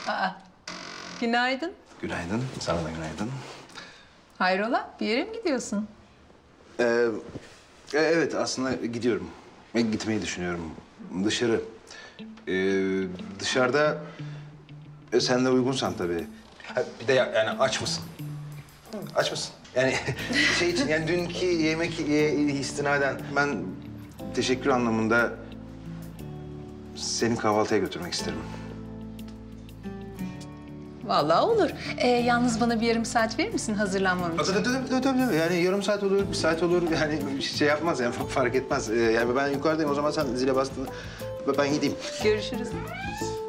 Aa, günaydın. Günaydın, sana da günaydın. Hayrola, bir yere mi gidiyorsun? Evet, aslında gidiyorum. Gitmeyi düşünüyorum. Dışarı. Dışarıda sen de uygunsan tabii. Ha, bir de yani aç mısın? Aç mısın? Yani şey için, yani dünkü yemek istinaden ben teşekkür anlamında seni kahvaltıya götürmek isterim. Vallahi olur. Yalnız bana bir yarım saat verir misin hazırlanmam için? Tabii. Yani yarım saat olur, bir saat olur. Yani şey yapmaz yani fark etmez. Yani ben yukarıdayım, o zaman sen zile bastın. Ben gideyim. Görüşürüz.